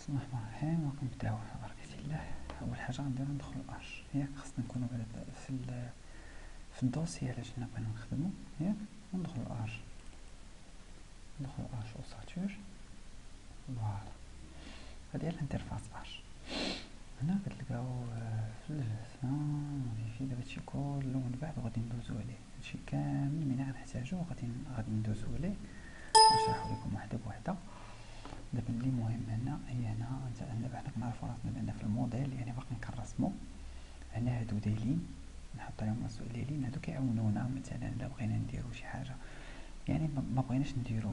بسم الله الرحمن الرحيم. وكنبداو على بركة الله. أول حاجة غنديرو ندخلو أش، ياك خاصنا نكونو بعدا في الدوسي على جينا بغينا نخدمو، ياك ندخلو أش، ندخلو أش أوساتور، فوالا هادي هي الانترفاس أش. هنا كتلقاو في الجلسة موديفي. دابا هادشي كله من بعد غادي ندوزو عليه، هادشي كامل ملي غنحتاجو غادي ندوزو عليه، نشرحو لكم وحدة بوحدة. دابا اللي مهم هنا هي هنا دابا حنا كنعرفو راسنا بأن في الموديل يعني باقي كنرسمو. هنا هادو دايلين نحط عليهم راسو دايلين، هادو كيعاونونا مثلا الا بغينا نديرو شي حاجة، يعني ما بغيناش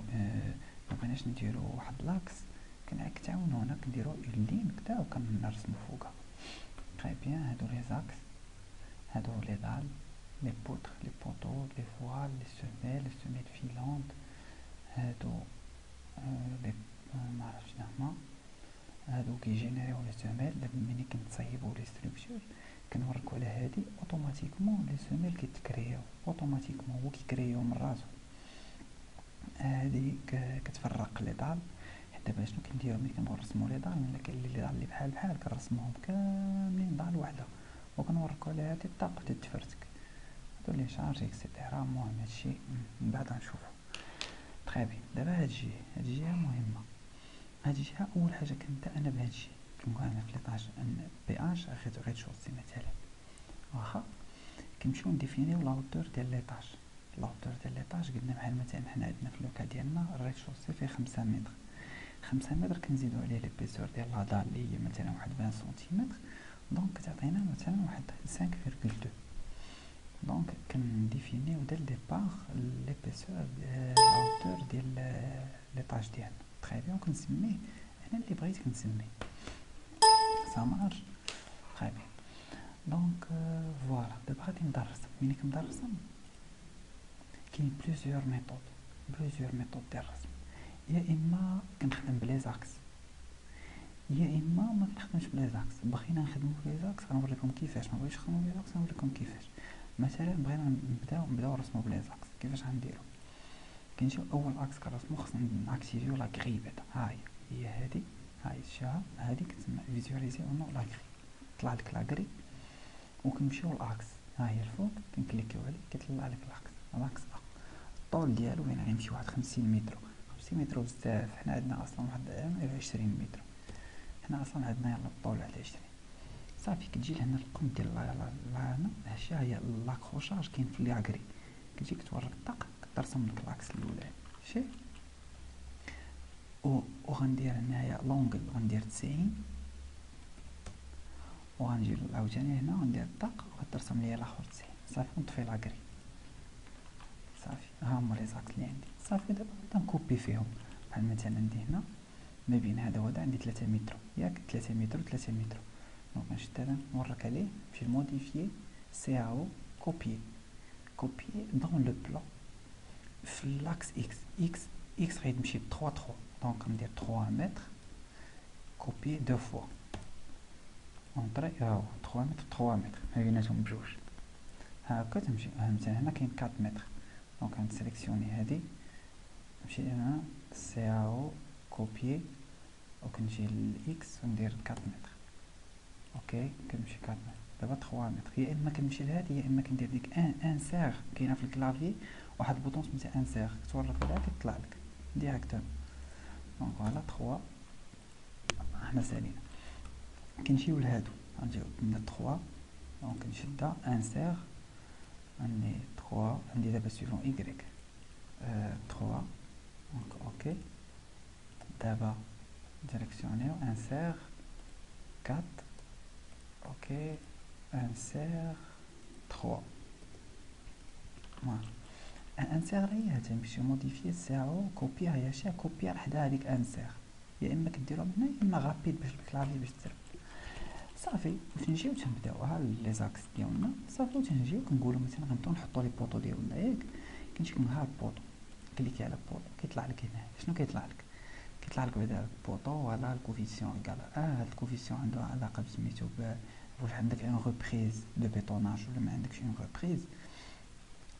نديرو واحد لاكس كتعاونونا كنديرو اون لين كدا وكنرسمو فوقها. تري بيان. هادو لي زاكس، هادو لي دال، لي بوتر، لي بوطو، لي فوال، لي سوميل فيلونت، هادو لي معرفتش شنو هما، هادو كيجينيريو لي سوميل. دابا ملي كنتصايبو لي ستركتور كنوريكو على هادي اوتوماتيكمون لي سوميل كيتكرياو اوتوماتيكمون، هو كيكرياو من راسو. هادي كتفرق لي دال. دابا شنو كنديرو ملي كنبغيو نرسمو لي دال، ملي كاين لي دال اللي بحال كنرسموهم كاملين دال وحده وكنوريكو على هادي الطاق بدا تفرتك، هادو لي شارج اكسيتيرا. المهم هادشي من بعد غنشوفو. تري بيان. دابا هاد الجهة مهمة. هاد الجهة أول حاجة كنبدا أنا بهادشي كنقول أنا في ليطاج بي اش غير شوسي مثلا، واخا كنمشيو نديفينيو لاوتور ديال ليطاج. لاوتور ديال ليطاج قلنا بحال مثلا حنا عندنا في اللوكا ديالنا الريد شوسي فيه 5 متر، 5 متر كنزيدو عليه ليبيسور ديال لا دال اللي هي مثلا واحد 20 سنتيمتر، دونك كتعطينا مثلا واحد 5,2. دونك كنديفينيو ديال ديبار ليبيسور لاوتور ديال ليطاج ديالنا. تري بيان. كنسميه انا اللي بغيت كنسميه سا مارش. تري بيان. دونك فوالا دابا غادي نبدا نرسم. ملي كنبدا نرسم كاين بليزيور ميثود ديال الرسم. يا اما كنخدم بلي زاكس يا اما ما كنخدمش بلي زاكس. بغينا نخدمو بلي زاكس غنوريكم كيفاش، ما بغيتش نخدمو بلي زاكس غنوريكم كيفاش. مثلا بغينا نبداو نرسمو بلي زاكس، كيفاش غنديرو؟ كنجيو اول اكس كنرسمو خصنا ناكتيفيو لا كري. بعدا ها هي هادي، هاي شاها هادي كتسمى فيزواليزي او نو لا كري. طلع لك لا كري وكنمشيو لاكس، ها هي الفوق كنكليكيو عليه كيطلع لك لاكس الطول ديالو وين غيمشي واحد 50 متر. 50 متر بزاف، حنا عندنا اصلا واحد 20 متر، حنا اصلا عندنا يلا الطول واحد 20. صافي كتجي لهنا القم ديال هنا هادشي هي لاكروشاج كاين في لاكري. كتجي كتورك الطاق كترسم لك لاكس الاولاني شي وغندير هنايا لونغل غندير 90، وغنجي عاوتاني هنا غندير الطاق وغترسم ليا الاخر 90. صافي نطفي لاكري. صافي ها هما لي زاكس اللي عندي. صافي دابا نكوبي فيهم. بحال مثلا عندي هنا ما بين هذا وهذا عندي 3 متر، ياك 3 متر و 3 متر. دونك نشد هذا نورك عليه نمشي موديفيي سي او كوبيي دون لو بلان في لاكس اكس غيمشي ب 3 دونك ندير 3 متر كوبيي دو فوا اونطري ها هو 3 متر 3 متر ما بيناتهم بجوج. هاكا تمشي مثلا هنا كاين 4 متر، دونك غنسيليكسيوني هادي نمشي هنا سي او كوبيي وكنجي للاكس وندير 4 متر. اوكي كنمشي 4 متر. دابا 3 متر. يا اما كنمشي لهادي يا اما كندير ديك ان سيغ كاينه في الكلافي، واحد البوطون سميتها ان سيغ كتورك عليها كيطلع لك ديريكتوم. دونك فوالا 3 حنا سالينا. كنجيو لهادو غنجيو من 3 دونك نشدها ان سيغ عندي 3 عندي دابا سيفون ايكغيك 3 دونك اوكي. دابا ديريكسيونيو ان سيغ 4 اوكي ان سيغ 3 ان سيغ هي تنمشي موديفي ساعو كوبي هي شي كوبي حدا هذيك ان سيغ، يا اما كديرو من هنا يا اما غابيد باش الكلافي باش تسرب. صافي وتنجيو تنبداو ها لي زاكس ديالنا. صافي وتنجيو كنقولوا مثلا غنبداو نحطوا لي بوطو ديالنا، ياك كنجي ها البوطو كليكي على البوطو كيطلع لك هنا شنو كيطلع لك؟ كيطلع لك بعدا البوطو ولا الكوفيسيون كاع هاد الكوفيسيون عنده علاقه بسميتو واش عندك اون ريبريز دو بيطوناج ولا ما عندكش اون ريبريز.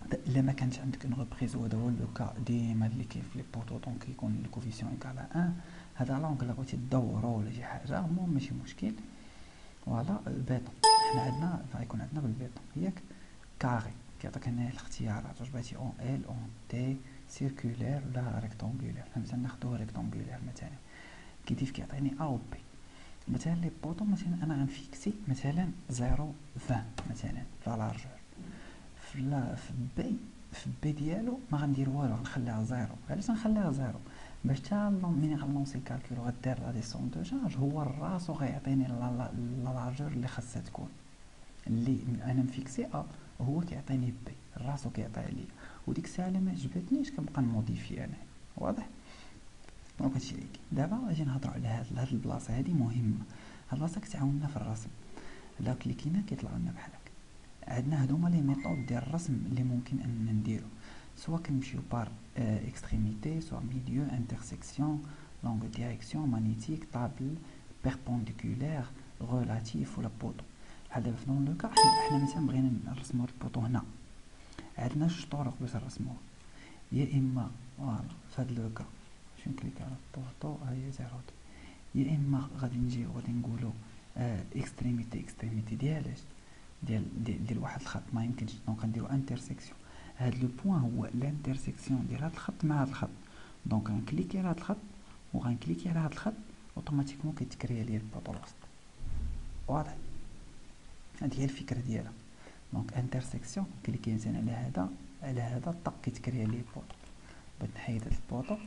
الا ما كانش عندك اون ريبريز، وهذا هو لو كا ديما اللي كاين في لي بوطو، دونك يكون الكوفيسيون ايكال 1، هذا لونغ الا بغيتي تدورو ولا شي حاجه المهم ماشي مشكل. فوالا البيطون، حنا عندنا غيكون عندنا بالبيطون ياك كاري، كيعطيك هنا الاختيارات واش بغيتي اون ال اون تي سيركولير ولا ريكتونغولير. مثلا ناخدوها ريكتونغولير مثلا، كيدير كيعطيني ا و بي. مثلا لي بوطو مثلا انا غنفيكسي مثلا 0.20 مثلا في لارجور، في بي، في بي ديالو ما غندير والو، غنخليها زيرو. علاش غنخليها زيرو؟ باش تا ملي غنلونسي الكالكول وغدير لا ديسون دو شارج، هو راسو غيعطيني لا لارجور اللي خاصها تكون، اللي انا مفيكسي هو كيعطيني بي، راسو كيعطيها ليا، وديك الساعه الا ما عجبتنيش كنبقى نموديفي انا. واضح؟ دونك هادشي اللي كاين. دابا غادي نهضروا على هاد البلاصه هادي مهمه، هاد البلاصه كتعاوننا في الرسم. لا كليكينا كيطلع لنا بحال هكا. عندنا هادوما لي ميثود ديال الرسم اللي ممكن اننا نديرو، سواء كنمشيو بار اكستريميتي، سواء ميليو، انترسيكسيون، لونغ ديريكسيون، مانيتيك، طابل، بيربونديكولير، غولاتيف ولا بوطو. بحال دابا في لو كا حنا مثلا بغينا نرسمو البوطو هنا، عندنا جوج طرق باش نرسموه. يا اما فوالا في هاد لو كا باش نكليك على البوطو هي زيرو، يا اما غادي نجيو غادي نقولو اكستريميتي، اكستريميتي ديالاش ديال واحد الخط ما يمكنش، دونك غنديرو انترسيكسيون. هاد لو بوين هو الانترسيكسيون ديال هاد الخط مع هاد الخط، دونك غنكليكي على هاد الخط وغنكليكي على هاد الخط، اوتوماتيكمون كيتكريا ليا البوطو الوسط. واضح؟ هادي هي الفكره ديالها. دونك انترسيكسيون كليكي مثلا على هذا، على هذا طق كيتكريا ليا البوطو. بغيت نحيد هاد البوطو،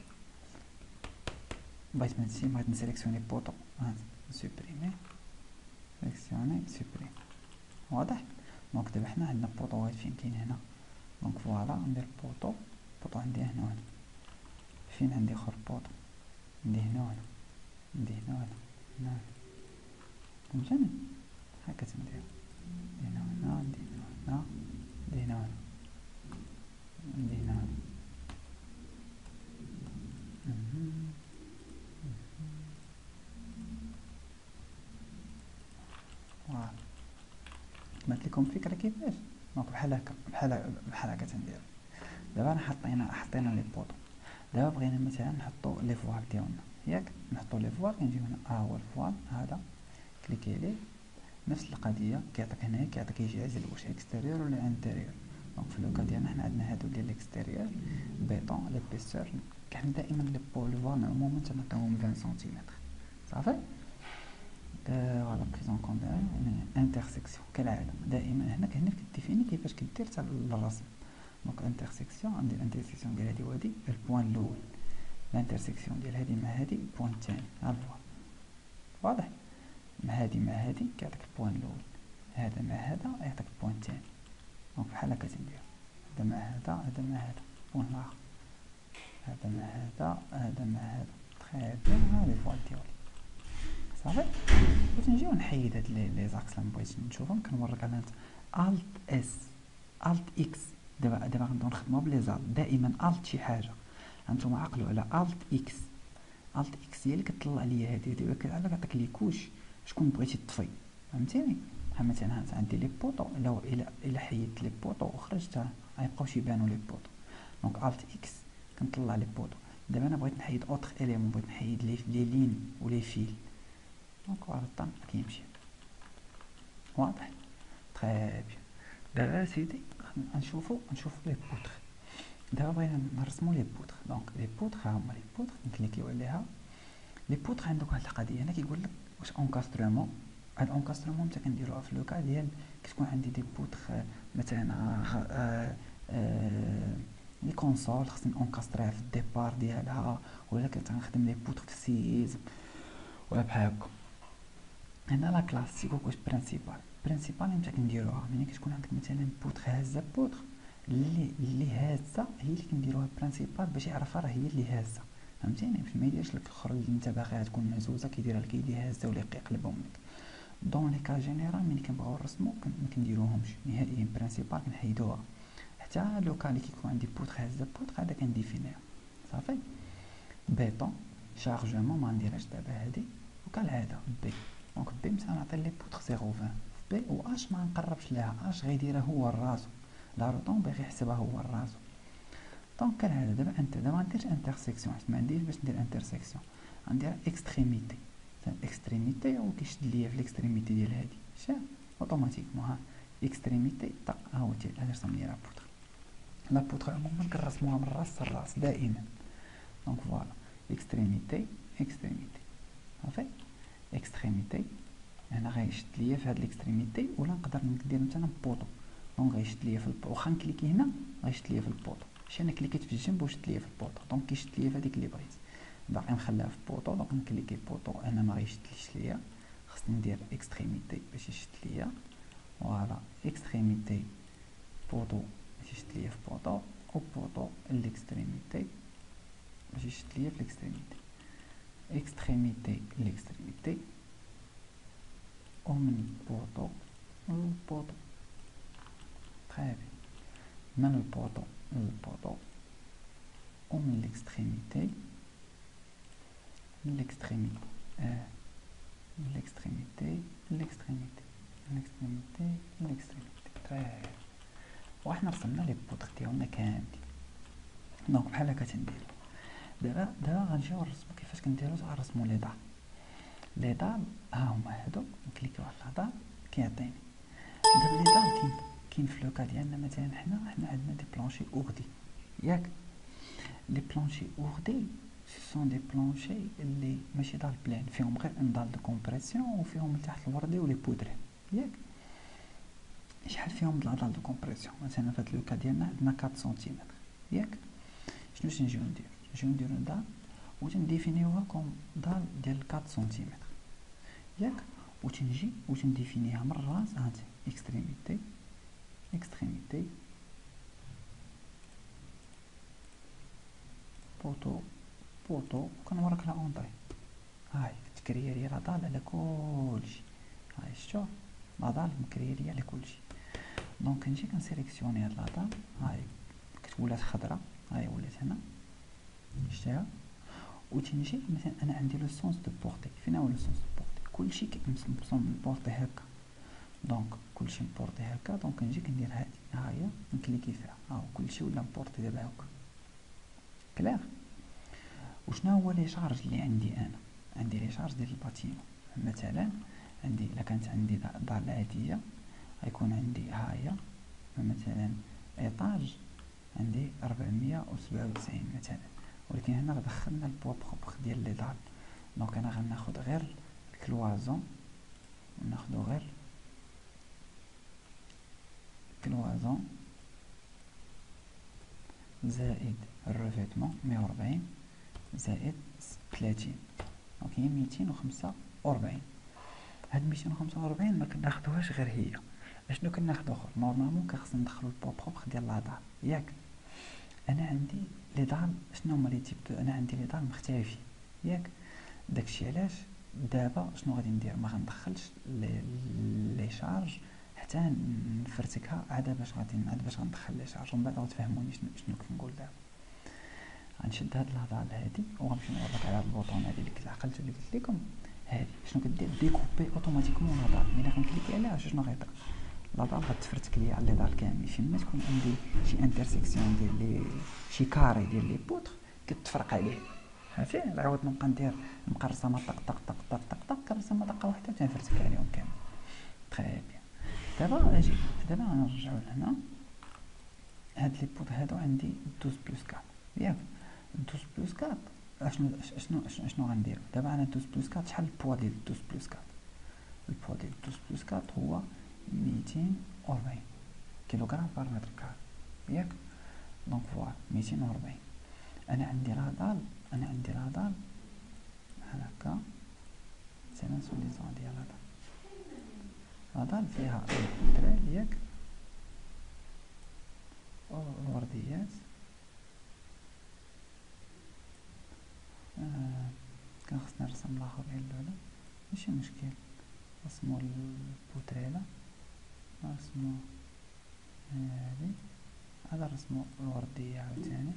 بغيت نسيليكسيوني بوطو، سوبريمي، سيليكسيوني سوبريمي. واضح؟ دونك دابا حنا عندنا بوطو واحد فين كاين هنا، دونك فوالا ندير بوطو، بوطو عندي هنا وهنا. فين عندي اخر بوطو؟ عندي هنا وهنا، عندي هنا وهنا، هنا وهنا. فهمتوني؟ هكا تندير، هنا وهنا، عندي هنا وهنا، عندي هنا وهنا، عندي هنا وهنا. فوالا كملت لكم فكرة كيفاش. دونك بحال هكا بحال هكا تندير. دابا حطينا لي بوطو، دابا بغينا مثلا نحطو لي فوال ديالنا ياك، نحطو لي فوال. كنجيو هنا هو الفوال هذا، كليكي عليه، نفس القضيه كيعطيك هنايا، كيعطيك يعزل واش اكستيريور ولا انتيريور. دونك في لوكا ديالنا حنا عندنا هادو ديال الاكستيريور بيطون ليبيسور، كاين دائما لي بول فوال نورمالمون تنعطيوهم 20 سنتيمتر صافي. فوالا بريزون كونت انترسيكسيون كالعاده دائما هنا كديفيني كيفاش كدير حتى الرسم. دونك انترسيكسيون، عندي الانترسيكسيون ديال هادي وهادي البوان الاول، الانترسيكسيون ديال هادي مع هادي البوان الثاني، ها هو واضح. مع هادي مع هادي كيعطيك البوان الاول، هذا مع هذا يعطيك البوان الثاني. دونك بحال هكا تندير، هذا مع هذا، هذا مع هذا بوان اخر، هذا مع هذا، هذا مع هذا. تخي بيان، ها لي فوال ديالي صافي. باش نجيو نحيد هاد لي زاكس اللي مبغيتش نشوفهم كنوريك على الت اس، الت اكس. دابا غنبداو نخدمو بلي زال، دائما الت شي حاجه. هانتوما عقلوا على الت اكس، الت اكس هي اللي كتطلع ليا هادي كيعطيك لي كوش شكون بغيتي تطفي. فهمتيني؟ بحال مثلا عندي لي بوطو، الا حيدت لي بوطو وخرجت غيبقاوش يبانو لي بوطو. دونك الت اكس كنطلع لي بوطو. دابا انا بغيت نحيد اوتر اليمون، بغيت نحيد لي لين ولي فيل، دونك على الطن كيمشي. واضح؟ تري بيان. دابا سيدي نشوفو لي بوتر. دابا بغينا نرسمو لي بوتر. دونك لي بوتر ها هما لي بوتر، نكليكيو عليها. لي بوتر عندك واحد القضيه هنا كيقول لك واش اونكاسترومون. هاد اونكاسترومون حتى كنديروها في لوكا ديال كتكون عندي دي بوتر مثلا لي كونسول خصني اونكاستريها في الديبار ديالها، ولا كنخدم لي بوتر في السيزم ولا بحال هكا. هنا لا كلاس تيقولك واش برينسيبال نتا كنديروها ملي كتكون عندك مثلا بوتر هازه، بوتر اللي هازه هي اللي كنديروها برينسيبال باش يعرفها راه هي اللي هازه. فهمتيني؟ باش ما يديرش لك الاخر اللي انت باغيها تكون مهزوزه كيديرها لك اللي هازه ولا كيقلبهم لك. دون لي كا جينيرال ملي كنبغيو نرسمو ما كنديروهمش نهائيا برينسيبال، كنحيدوها. حتى لو كان اللي كيكون عندي بوتر هازه، بوتر هذا كنديفينيها صافي. بيطون شارجمون ما نديرهاش دابا هادي، وكالعاده بي. دونك بي مثلا نعطي لي بوتر 0.20 بي، و اش ما نقربش ليها، اش غيديرها هو راسو لاروطون باغي يحسبها هو راسو. دونك كالعاده دابا دابا غندير انترسيكسيون، حيت ما عنديش باش ندير انترسيكسيون، غندير اكستريميتي. اكستريميتي هو كيشد ليا في الاكستريميتي ديال هادي، شاف اوتوماتيكمون ها اكستريميتي طق ها هو هادي رسم لي لابوتر. لابوتر عموما كنرسموها من الراس للراس دائما. دونك فوالا اكستريميتي اكستريميتي صافي. اكستريميتي هنا غيشد ليا في هاد الاكستريميتي، ولا نقدر ندير مثلا بوطو. دونك غيشد ليا في البوطو، واخا نكليكي هنا غيشد ليا في البوطو، شي انا كليكيت في الجنب وشد ليا في البوطو، دونك كيشد ليا في هذيك اللي بغيت. باقي نخليها في بوطو، دونك نكليكي بوطو انا ما غيشدليش ليا، خصني ندير اكستريميتي باش يشد ليا. فوالا اكستريميتي بوطو باش يشد ليا في بوطو، و بوطو الاكستريميتي باش يشد ليا في الاكستريميتي. اكستريميتي الاكستريميتي، ومن البوطو للبوطو. تري بيان، من البوطو للبوطو، ومن الاكستريميتي للاكستريميتي، من الاكستريميتي للاكستريميتي، من الاكستريميتي للاكستريميتي. تري وحنا رسمنا لي بوطر ديالنا كاملين. دونك بحال هكا تندير. دابا غنجيو نرسمو كيفاش كنديرو، غنرسمو لي دار. لي دار ها هما هادو، نكليكيو على لا دار كيعطيني. دابا لي دار كاين في لوكا ديالنا مثلا حنا عندنا دي بلونشي اوغدي، ياك لي بلونشي اوغدي سون دي بلونشي اللي ماشي دار بلان، فيهم غير ان دال دو كومبريسيون، وفيهم لتحت الوردي ولي بودري، ياك شحال فيهم دال دو كومبريسيون. مثلا في هاد لوكا ديالنا عندنا 4 سنتيمتر، ياك شنو نجيو نديرو دال وتنديفينيوها كوم دال ديال 4 سنتيمتر، ياك وتنديفينيها من الراس. هانتي اكستريميتي اكستريميتي بوطو بوطو، وكنورك لا اونطري. هاي تكريري لا دال على كلشي، هاي شتو لا دال مكريري على كلشي. دونك كنجي كنسيليكسيوني هاد لا دال، هاي ولات خضرا، هاي ولات هنا شتيها. وتنجي مثلا انا عندي لو سونس دو بورتي، فين هو لو سونس دو بورتي؟ كلشي مبورتي هكا، دونك كلشي مبورتي هكا. دونك كنجي كندير هادي، ها هي نكليكي فيها، ها كلشي ولا مبورتي دابا هكا كلير. وشنا هو لي شارج اللي عندي انا؟ عندي لي شارج ديال الباتيمون. مثلا عندي الا كانت عندي دار العاديه غيكون عندي ها هي مثلا ايطاج عندي 497 مثلا، ولكن هنا دخلنا البوا بروبر ديال لي دار. دونك انا غناخد غير الكلوازون، وناخدو غير كلوازون زائد الريفيتمون 140 زائد 30، دونك هي 245. هاد 245 ما كناخدوهاش غير هي، اشنو كناخدو اخر؟ نورمالمون كنخصنا ندخلو البوا بروبر ديال لا دار، ياك انا عندي لي دار شنو هما لي تيب انا عندي لي دار مختلفين، ياك داكشي علاش دابا شنو غادي ندير؟ ما غندخلش لي شارج حتى نفرتكها عاد باش غندخل لي شارج، ومن بعد غتفهموني شنو كنقول. دابا غنشد هاد الهضره هادي وغنمشي نوريك على هاد البوطون هادي اللي عقلت اللي قلت لكم. هادي شنو كدير؟ ديكوبي اوتوماتيكمون لا دار. ملي غنكليكي عليها شنو غيطرا؟ لا دار غتفرتك ليا على لي دار كاملين. فيما تكون عندي شي انترسيكسيون ديال لي شي كاري ديال لي بوطر كتفرق عليه، عرفتي؟ العوض نبقى ندير مقرصمه طق طق طق طق طق طق كنرسم دقه واحده وتنفرتك عليهم كامل. تري بيان. دابا اجي دابا غنرجعو لهنا. هاد لي بوط هادو عندي 12 بلس 4، ياك 12 بلس 4 شنو غندير دابا؟ انا 12 بلس 4 شحال البوا ديال 12 بلس 4؟ البوا ديال 12 بلس 4 هو 240 كيلوغرام بار متر كار، ياك دونك فوالا 240. انا عندي لا دال بحال هكا مثلا سوليزون ديال لا دال فيها البودري، ياك الورديات. كان خصني نرسم الاخرين الاولى، ماشي مشكل، رسمو البودريله، رسمو هادي، هذا رسمو الورديه عاوتاني،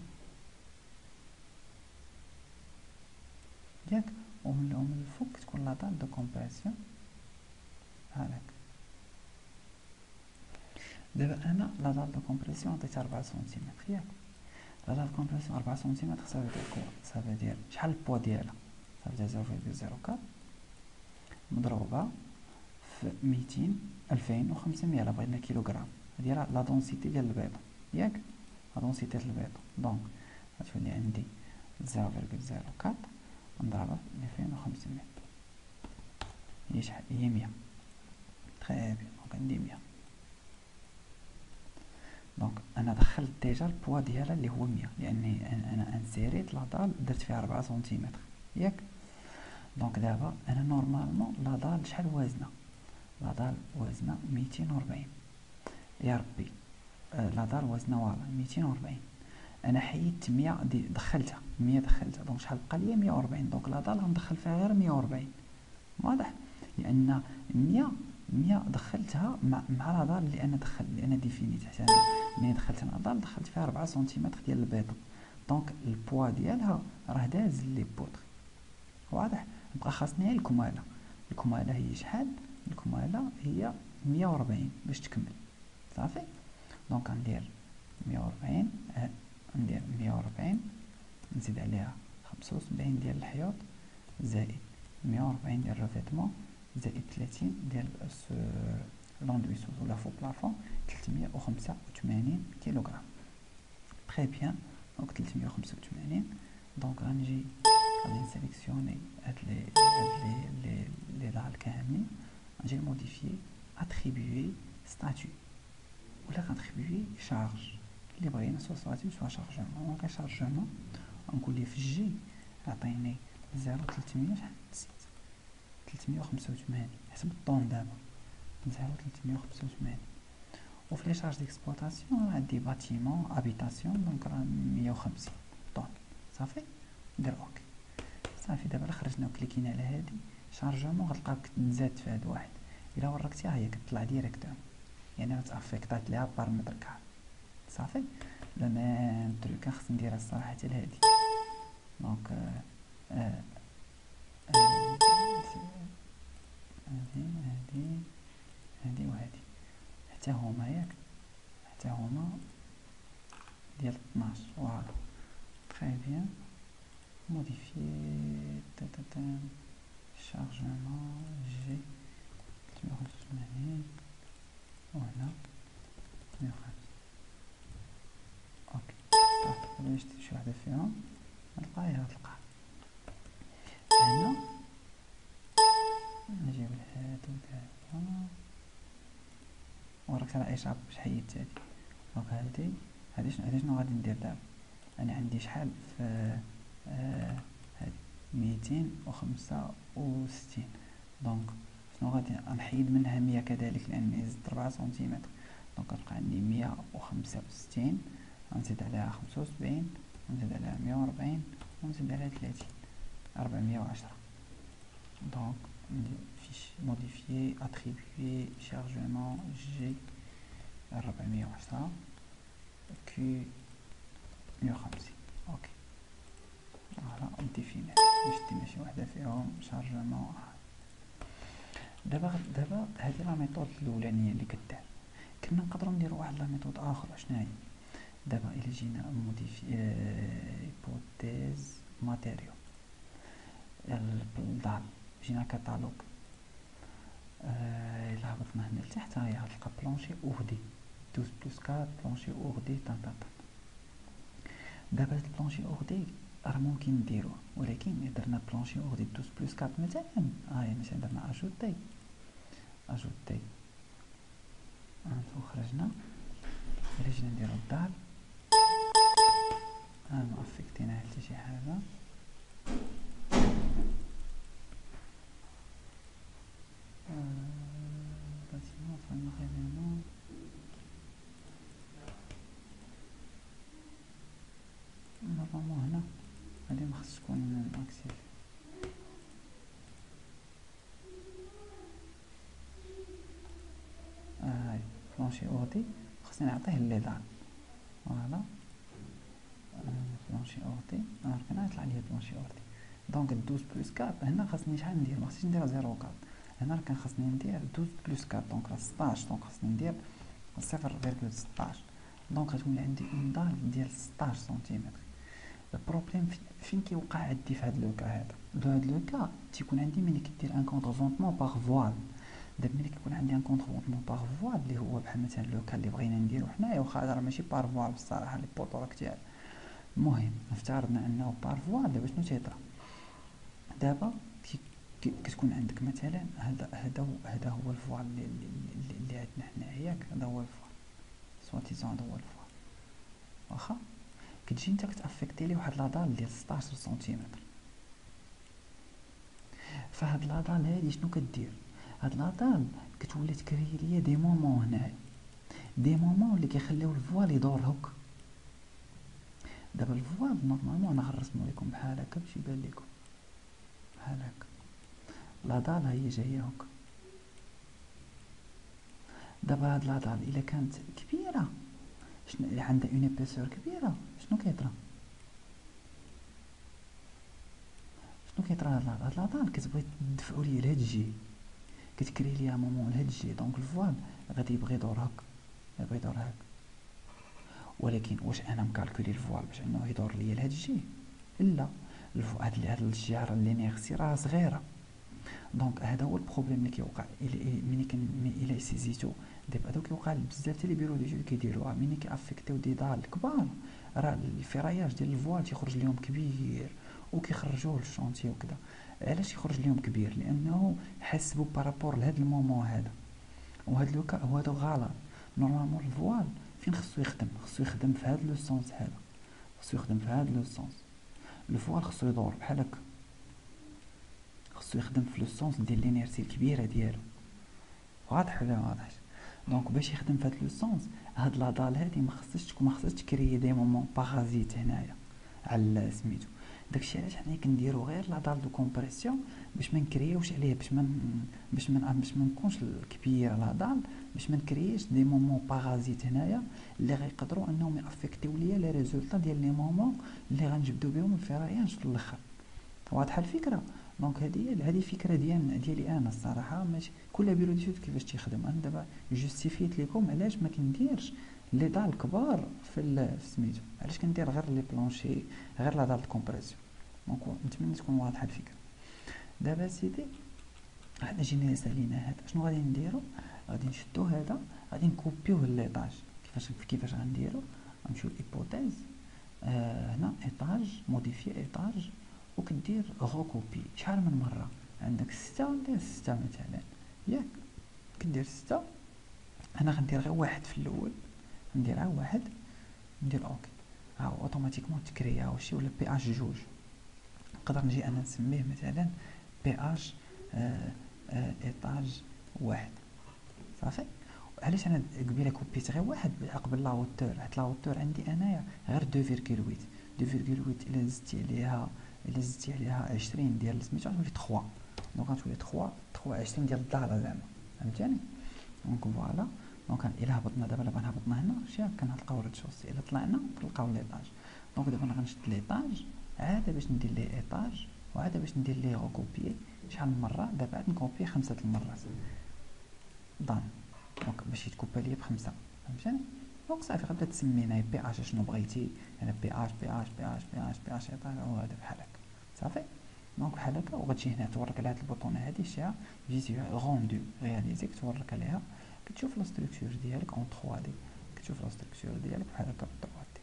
ياك ومن الفوق تكون لا دال دو كومبريسيون بحال هكا. دابا انا لا دال دو كومبريسيون عطيتها 4 سنتيمتر ياك، لا دال دو كومبريسيون 4 سنتيمتر صافي كوا صافي دير شحال البوا ديالها، صافي 0.04 مضروبة في 200 2500 الا بغينا كيلوغرام، هادي راه لا دونسيتي ديال البيضة ياك، لا دونسيتي ديال البيضة دونك غتولي عندي 0.04 نضربها في 2500 هي شحال، هي 100. تري بيان، دونك عندي 100. دونك انا دخلت ديجا البوا ديالها اللي هو 100 لاني انا انسيريت لا دال درت فيها 4 سنتيمتر ياك. دونك دابا انا نورمالمون لا دال شحال وزنها، لا دال وزنها 240 يا ربي، لا دال وزنها والله 240، انا حيدت 100 دخلتها 100 دخلتها، دونك شحال بقى ليا 140، دونك لا دال غندخل فيها غير 140 واضح، لان 100 دخلتها مع لا دال اللي انا اللي انا ديفينيت، حتى انا ملي دخلت لا دال دخلت فيها 4 سنتيمتر ديال البيضه، دونك البوا ديالها راه داز لي بوطر واضح. بقى خاصني غير الكماله، الكماله هي شحال، الكماله هي 140 باش تكمل صافي. دونك غندير 140 ندير 140 نزيد عليها 75 ديال الحيوط زائد 140 ديال الريفيتمون زائد 30 ديال لوندوي سوز ولا فوق بلافون 385 كيلوغرام. تري بيان، دونك 385. دونك غنجي غادي نسيليكسيوني هاد لي دال كاملين، غنجي موديفيي اتريبيوي ستاتيو ولا كنتريبيوي شارج اللي بغينا، سوا ستاتيو سوا شارجمون. دونك شارجمون غنقول ليه في الجي عطيني 0.300 شحال نسيت 385 حسب الطون دابا 0.385. وفي لي شارج ديكسبلوطاسيون عندي باتيمون ابيتاسيون دونك راه 150 طون صافي. ندير اوكي صافي. دابا خرجنا وكليكينا على هادي شارجمون غتلقاك نزادت في هاد واحد، الا وركتيها هي كتطلع ديريكتوم يعني متافيكطات ليها بارامتر كاع صافي. لا ميم تروك خصني نديرها الصراحه حتى لهادي دونك هادي وهادي حتى هما ياك، حتى هما ديال 12 فوالا تري بيان. موديفيي شارجمون جي 385 وهنا 150 اوكي. صافي باش شي وحده فيهم نلقاها تلقاها هنا. نجيب هادو دابا وراك راه ايشاب باش حيدت هادي. دونك هادي شنو غادي ندير دابا، انا عندي شحال في هادي 265 دونك شنو غادي نحيد منها 100 كذلك لاني زدت 4 سنتيمتر، دونك غتبقى عندي 165 غنزيد عليها 75 ونزيد عليها 140 ونزيد عليها 30 410. دونك فيش موديفيي اتريبيوي شارجمون جي 410 كي 150 اوكي فوالا ديفيني نشتي ماشي وحده فيهم شارجمون. دابا هادي لا ميثود الاولانيه اللي كدار. كنا نقدروا نديروا واحد لا ميثود اخر شنو هي دابا الا جينا موديفي هيبوتيز ماتيريو الدال جينا كاتالوج الا هبطنا هنا لتحت هاهي غتلقى بلونشي اوردي 12+4 بلونشي اوردي طن. دابا هاد البلونشي اوردي راه ممكن نديروه ولكن الا درنا بلونشي اوردي 12+4 مثلا هاهي مثلا درنا اجوتي وخرجنا الا جينا نديرو الدار ما افكتينا حتى شي حاجه باتيمون فالمغربينو نورمالمون هنا هادي مخصش تكون اكتيف. هاي بلونشي اوردي خصني نعطيه لي دار فوالا بلونشي اوردي كنا يطلع لي بلونشي اوردي. دونك 12+4 هنا خاصني شحال ندير، مخصنيش ندير 0.4 هنا راه كان خاصني ندير 12+4 دونك راه 16 دونك خاصني ندير 0,16. دونك غتولي عندي اون دال ديال 16 سنتيمتر. البروبليم فين كيوقع عندي في هاد لوكا هذا؟ هاد لوكا تيكون عندي ملي كدير ان كونترفونطمون باغ فوال. دابا ملي كيكون عندي ان كونترفونطمون باغ فوال اللي هو بحال مثلا لوكا اللي بغينا نديرو حنايا، واخا هذا راه ماشي بار فوال بصراحه لي بوطو راه كتير. المهم افترضنا انه بار فوال. دابا شنو تيطرا؟ دابا كتكون عندك مثلا هذا هو الفوال اللي عندنا حنا ياك، هذا هو الفوال سوا تيزون، هذا هو الفوال. واخا كتجي انت كتافيكتي ليه واحد لادال ديال 16 سنتيمتر. فهاد لادال هادي شنو كدير؟ هاد لادال كتولي تكري ليا دي مومون هنايا، دي مومون اللي كيخليو الفوال يدور هك. دابا الفوال نورمالمون انا غنرسمو لكم بحال هكا باش يبان لكم بحال هكا. لادال هي جايه هك. دابا هاد لادال الا كانت كبيره، شنو اللي عندها اون ايبيسور كبيره، شنو كيطرا؟ هاد لادال كتبغي تدفعو ليا لهاد الجي، كتكري ليا مومون لهاد الجي. دونك الفوال غادي يبغي يدور هك، يبغي يدور هك. ولكن واش انا مكالكولي الفوال باش انه يدور ليا لهاد الجي؟ لا، هاد الجهه لينيرسي راه صغيره. دونك هذا هو البروبليم اللي كيوقع الى سيزيتو. دابا هادو كيوقع بزاف تاع لي بيرو دي جو كيديروها ملي كيافيكتيو دي دال كبار، راه الفراياج ديال الفوال تيخرج ليهم كبير وكيخرجوه للشونتي وكذا. علاش يخرج ليهم كبير؟ لانه حسبوا بارابور لهاد المومون هذا. وهاد لوكا هذا غلط. نورمالمون الفوال فين خصو يخدم؟ خصو يخدم في هاد لو سونس هذا، خصو يخدم في هاد لو سونس. الفوال خصو يدور بحال هكا، خصو يخدم في لو سونس ديال لينيرسي الكبيره ديالو. واضح ولا واضحش؟ دونك باش يخدم في هاد لو سونس، هاد لادال هادي ما خصهاش تكري دي مومون بارازيت هنايا على سميتو. داكشي علاش حنا كنديرو غير لادال دو كومبريسيون باش ما نكريوش عليه، باش ما نكونش كبيره لادال، باش ما نكرييش دي مومون بارازيت هنايا اللي غيقدروا انهم يافيكتيو ليا لي ريزولطا ديال لي مومون اللي غنجبدو بهم الفراياج في الاخر. واضحه الفكره؟ دونك هذه فكره ديالي انا الصراحه. ماشي كل بيرو دي شوت كيفاش تيخدم. انا دابا جوستيفيت لكم علاش ما كنديرش لي دال كبار في سميتو، علاش كندير غير لي بلونشي، غير لا دال كومبريسيون. دونك نتمنى تكون واضحه الفكره. دابا سيدي حنا جينا سالينا هذا، شنو غادي نديرو؟ غادي نشدو هذا، غادي نكوبيوه ليطاج. كيفاش غنديرو؟ غنمشيو لإيبوتيز، هنا ايطاج، موديفي ايطاج، وكدير غوكوبي. شحال من مره؟ عندك 6، ندير 6 مثلا ياك، كدير 6. انا غندير غير واحد في الاول، ندير غير واحد، ندير اوكي. ها اوتوماتيكمون تكريا وشي ولا بي اش جوج. نقدر نجي انا نسميه مثلا بي اش ايطاج واحد. صافي. علاش انا قبيله كوبيت غير واحد قبل لا هوتور؟ حيت لا هوتور عندي انايا غير 2.8. 2.8 الا زدتي عليها 20 ديال سميتو غتولي 3. دونك غتولي 3 20 ديال الدار زعما، فهمتيني؟ دونك فوالا. دونك الا هبطنا دابا، دابا هبطنا هنا شي كنلقاو ريد شوسي، الا طلعنا كنلقاو ليطاج. دونك دابا انا غنشد ليطاج عاد باش ندير ليه ايطاج، وعاد باش ندير ليه غوكوبيي. شحال من مره؟ دابا عاد نكوبي 5 المرات دان. دونك باش يتكوبا ليا ب5، فهمتيني؟ دونك صافي غتبدا تسمينا بي اش شنو بغيتي. انا بي اش بي اش بي اش بي اش بي اش ايطاج، وهذا بحال هكا صافي. دونك بحال هكا. وغتجي هنا تورك على هاد البوطونه هادي شتيها فيزيو روندو رياليزي، كتورك عليها كتشوف لا ستركتور ديالك اون 3 دي، كتشوف لا ستركتور ديالك بحال هكا ب 3 دي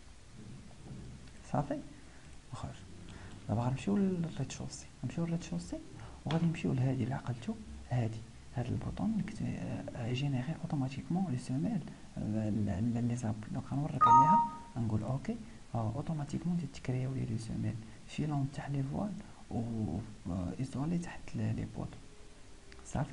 صافي وخرج. دابا غنمشيو للريد شوسي، نمشيو للريد شوسي وغادي نمشيو لهادي اللي عقلتو هادي. هاد البوطون جينيري اوتوماتيكمون لي سيميل لي زاب. دونك غنورك عليها غنقول اوكي، اوتوماتيكمون تتكرياو لي سيميل فيلون تاع لي فوال و ايزولي تحت لي بوطو صافي.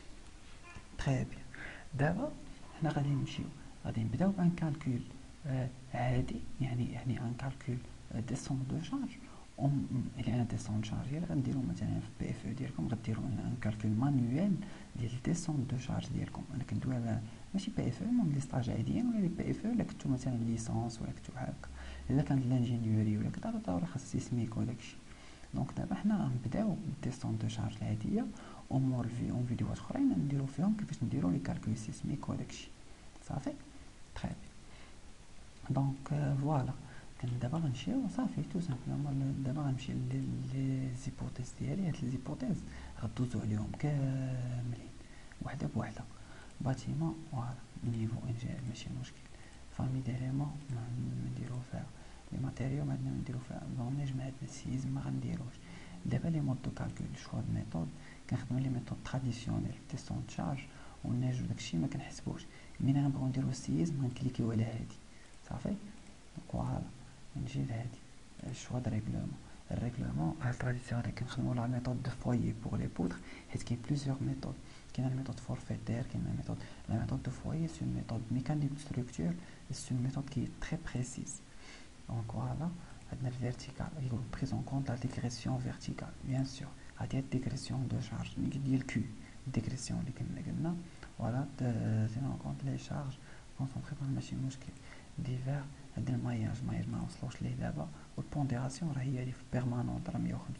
تري بيان. دابا حنا غادي نمشيو غادي نبداو بان كالكول عادي، يعني ان كالكول ديسون دو شارج. الى انا ديسون شارج ديالي غنديرو مثلا في بي اف او ديالكم، غديرو ان كالكول مانيوال ديال ديسون دو شارج ديالكم. انا كندوي على ماشي بي اف او، المهم لي ستاج عاديين، ولا لي بي اف او الا كنتو مثلا ليسونس ولا كنتو هكا، الا كانت لانجينيوري ولا كذا راه خاص سيسميك وداكشي. دونك دابا حنا غنبداو بالديسون دو شارج العاديه، امور اون فيديوهات اخرين نديرو فيهم كيفاش نديرو لي كالكول سيسميك وداكشي صافي. تري بيان. دونك فوالا. كان دابا غنمشيو صافي تو سامبلومون. دابا غنمشي لي زيبوتيز ديالي. هاد لي زيبوتيز غدوزو عليهم كاملين وحده بوحده. باتيمون فوالا نيفو انجينير ماشي مشكل. فامي ديليمون نديرو فيها لي ماتيريو. ما عندنا نديرو فيها لونيج. ما عندنا السيزم ما غنديروش. دابا لي مود دو كالكول شوا د ميثود كنخدمو لي ميثود تراديسيونيل تيستون تشارج والنيج وداكشي ما كنحسبوش. ملي غنبغيو نديرو السيزم غنكليكيو على هادي صافي. دونك فوالا نجي لهادي شوا د ريغلومون. الريغلومون هاد تراديسيونيل كنخدمو لا ميثود دو فوايي بوغ لي بودر حيت كاين بليزيوغ ميثود. كاين لا ميثود فورفيتير كاين لا ميثود دو فوايي. سي اون ميثود ميكانيك دو ستركتور. سي اون ميثود كي تري بريسيز. دونك فوالا عندنا الفيرتيكال يقولوا بريز اون كونت لا ديغريسيون فيرتيكال بيان سور. هادي هي ديغريسيون دو شارج ديال كيو. ديغريسيون اللي قلنا فوالا تين اون كونت لي شارج كونسونطري ماشي مشكل. ديفير عندنا الماياج ما وصلوش ليه دابا. والبونديراسيون راه هي اللي في بيرمانونت راه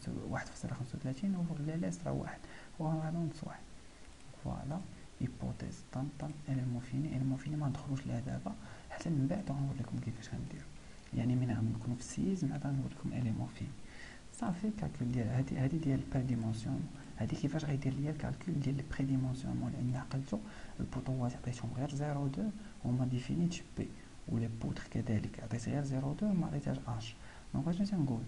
1.35 وفوق ليليس راه واحد وهذا نص واحد. فوالا هيبوتيز طن اليمون فيني ما ندخلوش لها دابا حتى من بعد غنوريكم كيفاش غنديرو. يعني من غنكونوا في السيزم عاد غنوريكم اليمون فيني صافي. كالكول ديال هادي ديال البري ديمونسيون. هادي كيفاش غيدير ليا الكالكول ديال البري ديمونسيون. لان عقلتو البوطوات عطيتهم غير 0.2 وما ديفينيتش بي. ولي بوتر كذلك عطيت غير 0.2 وما عطيتهاش اش. دونك اشنو تنقول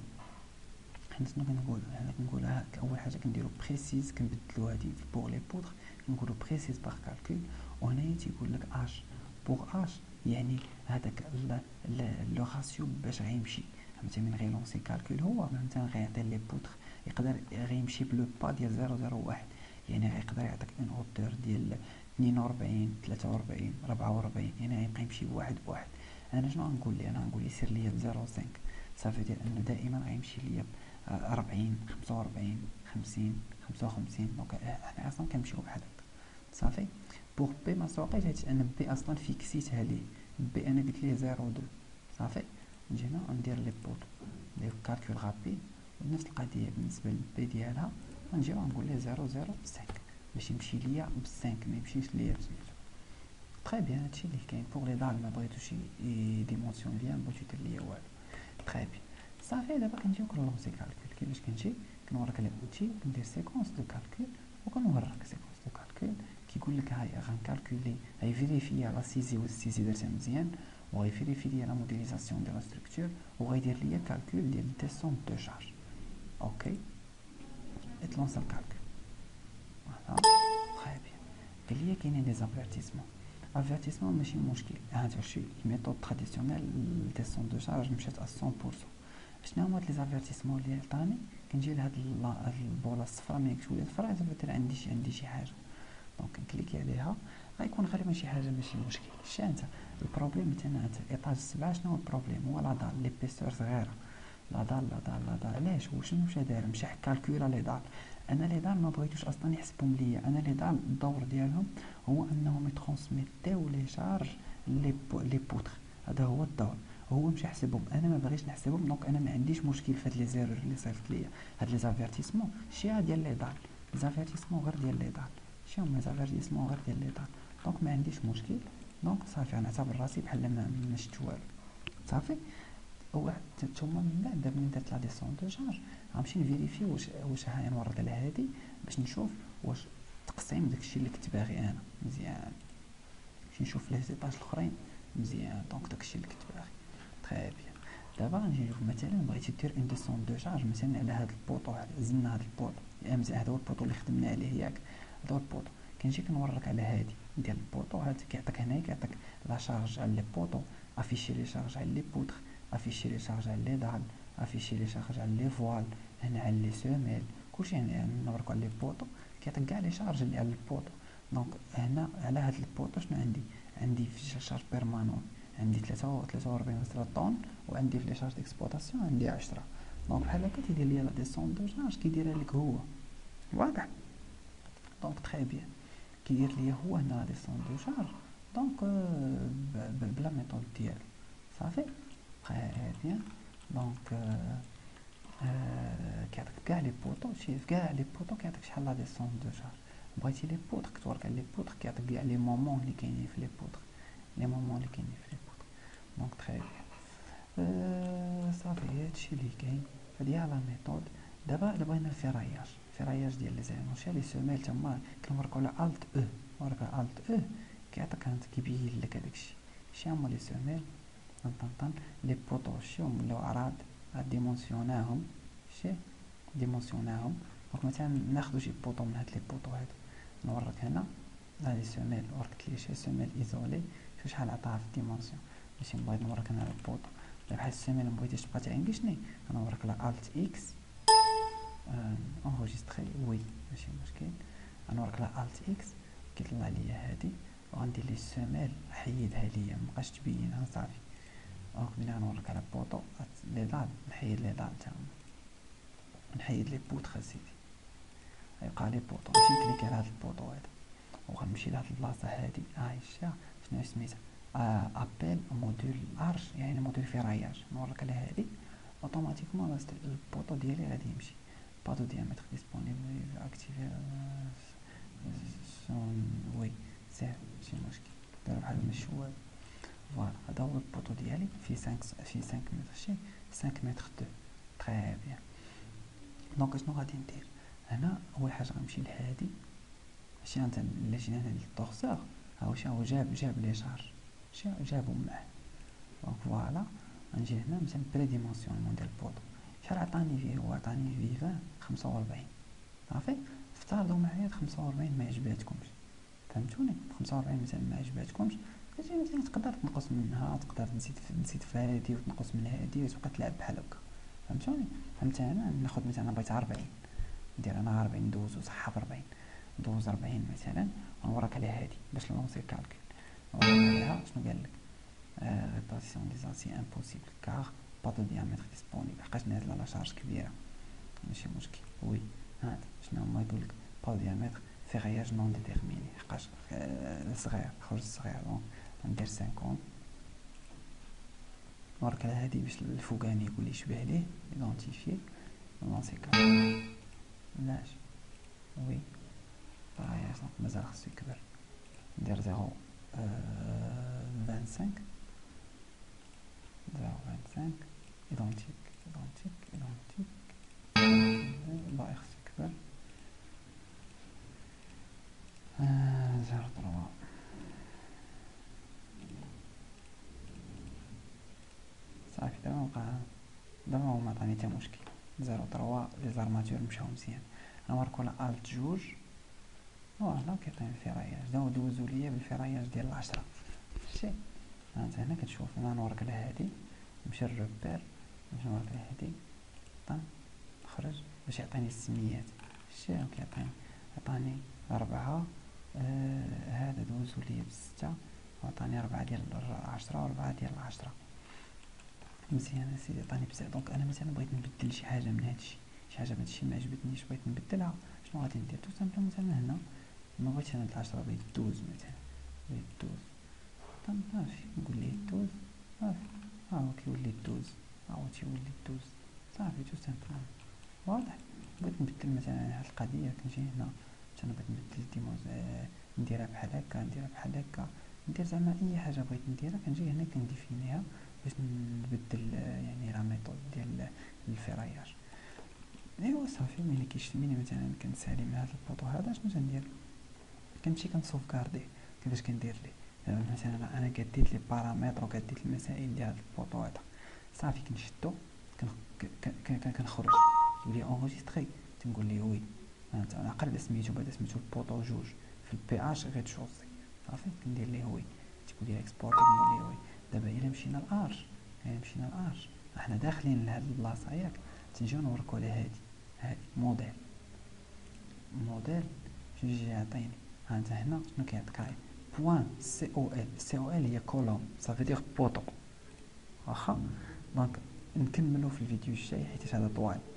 حنا شنو كنقول؟ حنا كنقول اول حاجه كنديرو بريسيز كنبدلو هادي بوغ لي بودر كنقولو بريسيز باغ كالكول. وهنايا تيقول لك اش بوغ اش يعني هذاك لو راسيو باش غيمشي. فهمتي من غيلونسي كالكول هو مثلا غيعطي لي بودر يقدر غيمشي بلو با ديال 001. يعني غيقدر يعطيك اون اوتور ديال 42 43 44. يعني غيبقى يمشي بواحد بواحد. انا شنو غنقول ليه؟ انا غنقول يسير ليا ب 0.5. صافي ديال انه دائما غيمشي ليا 40 45 50 55. دونك حنا اصلا كنمشيو بحال هكا صافي. بوغ بي ما سوقيش حيت انا بي اصلا فيكسيتها ليه. بي انا قلت ليه 0.2 صافي. نجي هنا ندير لي بوطو ندير كالكول غابيد. ونفس القضيه بالنسبه للبي ديالها غنجي غنقول ليه 0.05 باش يمشي ليا ب5 ما يمشيش ليا بسميتو. تري بيان هادشي اللي كاين بوغ لي دال. ما بغيتوش ديمونسيون ليا ما بغيتو يدير ليا والو. تري بيان صافي. دابا كنجيو كنلونسي كالكول. كيفاش كنجي كنوريك لي اوتي كندير سيكونس دو كالكول وكنوريك سيكونس دو كالكول. كيقول لك هاي غنكالكولي هاي فيريفيا لا سيزي والسيزي درتها مزيان وغيفيريفي ليا لا موديليزاسيون ديال لا ستركتور وغيدير ليا كالكول ديال ديسونت دو شارج. اوكي اتلونسا الكالكول فوالا تري بيان. قال لي كاينين لي زافيرتيسمون. افيرتيسمون ماشي مشكل. هذا شي الميثود تراديسيونيل ديسونت دو شارج مشات 100%. شنو هما هاد لي زافيرتيسمون اللي عطاني؟ كنجي لهاد البوله الصفراء ملي كتولي الصفراء تبدل عندي شي حاجه. دونك كنكليكي عليها غيكون غالبا شي حاجه ماشي مشكل. انت البروبليم تاعنا ايطاج 7 شنو هو البروبليم؟ هو لا دال لي بيستور صغيره. لا دال علاش؟ شنو مشى دار؟ مشى كالكولا لي دال. انا لي دال ما بغيتوش اصلا يحسبهم ليا. انا لي دال الدور ديالهم هو انهم يترونسميتيو لي شارج لي بوتر. هذا هو الدور. هو مشى يحسبهم انا ما باغيش نحسبهم. دونك انا ما عنديش مشكل في هاد لي زيرور اللي صيفط ليا. هاد لي زافيرتيسمون شي ديال لي دال. زافيرتيسمون غير ديال لي دال. شي هما زافيرتيسمون غير ديال لي دال. دونك ما عنديش مشكل. دونك صافي غنعتبر راسي بحال ما شفت والو صافي. ثم من بعد دابا ملي درت لا ديسون دو شارج غنمشي نفيريفي واش ها نورد على هادي باش نشوف واش تقسيم داكشي اللي كنت باغي انا مزيان. نمشي نشوف لي زيطاج الاخرين مزيان. دونك داكشي اللي كنت باغي تري بيان. دابا غنجي نشوف مثلا بغيتي دير اون ديسون دو شارج مثلا على هاد البوطو هذا. زلنا هاد البوطو مزيان. هذا هو البوطو اللي خدمنا عليه ياك. هذا هو البوطو. كنجي كنوريك على هادي ديال البوطو. هاد كيعطيك هنايا كيعطيك لا شارج على لي بوطو. افيشي لي شارج على لي بوطر. افيشي لي شارج على لي دال. افيشي لي شارج على لي فوال. هنا على لي سوميل كلشي. هنا نوريكو على لي بوطو كيعطيك كاع لي شارج اللي على البوطو. دونك هنا على هاد البوطو شنو عندي في شارج بيرمانون عندي 43 طن. وعندي في لي شارج ديكسبلوطاسيون عندي 10. دونك بحال هكا تيدير ليا لا ديسون دو شارج كيديرها لك هو واضح. دونك تري بيان كيدير ليا هو هنا لا ديسون دو شارج. دونك بلا ميثود ديالو صافي تري بيان. دونك كيعطيك كاع لي بوطو. شي في كاع لي بوطو كيعطيك شحال لا ديسون دو شارج. بغيتي لي بوطر كتورك على لي بوطر كيعطيك كاع لي مومون اللي كاينين في لي بوطر. لي مومون اللي كاينين في لي بوطو. دونك تخي صافي هادشي اللي كاين. هادي هي لا ميثود. دابا الا بغينا الفراياج ديال لي زانونشا لي سوميل تما كنوركو على الت او، ورك على الت او كيعطيك هانت كيبين لك هداكشي شي هما لي سوميل. طن لي بوطو شي هما ولاو عراض ديمونسيوناهم شي ديمونسيوناهم. دونك مثلا ناخدو شي بوطو من هاد لي بوطو هادو نورك هنا هادي سوميل وركت لي شي سوميل ايزولي شوف شحال عطاها في الديمونسيون. ماشي بغيت نورك انا البوطو بحال السوميل مبغيتيش تبقى تعينكشني غنورك لا الت اكس انغوجيستري وي ماشي مشكل. غنورك لا الت اكس كيطلع ليا هادي وغندير لي السوميل حيدها ليا مبقاش تبينها صافي. دونك ملي غنورك على بوطو لي دال نحيد لي دال تاعهم نحيد لي بوطخ اسيدي غيبقى لي بوطو نمشي نكليكي على هاد البوطو هذا وغنمشي لهاد البلاصه هادي هاي شتا شنو سميتها ابل موديل ارش يعني موديل فراياج نورك على هادي اوتوماتيكمون البوطو ديالي غادي يمشي بادو ديامتر ديسپونيبل اكتيفي وي سي ماشي مشكل دار بحال المشوال. فوالا هذا هو البوطو ديالي في 5 متر شي 5 متر 2 تري بيان. دونك شنو غادي ندير هنا اول حاجه غنمشي لهادي ماشي انت الا جينا هنا للطورسور ها واش هو جاب لي شارج شي جابو معاه. دونك فوالا غنجي هنا مثلا بري ديمونسيونمون ديال البوطو شحال عطاني فيه هو عطاني فيه 45 صافي. افترضوا معايا 45 ما عجباتكمش فهمتوني 45 مثلا ما عجباتكمش كتجي مثلا تقدر تنقص منها تقدر تزيد في هادي وتنقص من هادي وتبقى تلعب بحال هكا فهمتوني. فهمت انا ناخذ مثلا بغيت 40 ندير انا 40 ندوزو صح في 40 ندوز 40 مثلا ونورك على هادي باش لونسي كالكول نورك عليها شنو قال لك ريبارتيسيون دي زاسي امبوسيبل كار با دو ديامتر ديسپونيبل حقاش نازله على شارج كبيره ماشي مشكل وي هذا شنو هما يقول لك با ديامتر فراياج نون ديتيرميني حقاش صغير خرج صغير. دونك ندير 50 نورك على هادي باش الفوقاني يقول لي يشبه ليه ايدونتيفي لونسي كالكول لاش وي فراياج دونك مازال خصو يكبر ندير 0.25 ايدونتيك باقي خصو يكبر 0.3 صافي. دابا هو معطاني حتى مشكل 0.3 لي زارماتور مشاو مزيان غنوركو على الت جوج فوالا كيعطيني الفراياج دا دوزو ليا بالفراياج ديال 10 شتي. انت هنا كتشوف انا نورك على هادي نمشي للروبير باش نورك على هادي نخرج باش يعطيني السميات شتي عطاني 4 هذا دوزو ليا ب6 وعطاني 4 ديال 10 و4 ديال 10 مزيان اسيدي عطاني بزاف. دونك انا مثلا بغيت نبدل شي حاجه من هادشي شي حاجه من هادشي ما عجبتنيش بغيت نبدلها شنو غادي ندير تو سامبلومون مثلا هنا ما بغيتش انا 10 بغيت 12 مثلا بغيت 12 صافي نقول ليه 12 صافي ها هو كيولي 12 ها هو تيولي 12 صافي تو سامبلومون واضح. بغيت نبدل مثلا هاد القضيه كنجي هنا مثلا بغيت نبدل ديموز نديرها بحال هكا نديرها بحال هكا ندير زعما اي حاجه بغيت نديرها كنجي هنا كنديفينيها باش نبدل يعني لا ميثود ديال الفراياج. ايوا صافي ملي كيشتميني مثلا كنسالي من هذا البوطو هذا شنو تندير كنمشي كنسوفكاردي كيفاش كندير ليه مثلا انا كديت لي بارامتر وكديت المسائل ديال هذا البوطو هذا صافي كنشدو كنخرج كيقول لي اونغيستري تنقول ليه وي فهمت انا عقل سميتو بعدا سميتو البوطو جوج في البي اش غير شوزي صافي كندير ليه وي تيقول لي اكسبورت كنقول ليه وي. دابا الا مشينا لارش حنا داخلين لهاد البلاصه ياك تنجيو نوركو على هادي موديل شنو يجي يعطيني ها انت هنا شنو كيعطيك هاي بوان سي او ال هي كولوم صافي دير بوطو واخا. دونك نكملو في الفيديو الجاي حيت هذا طوال.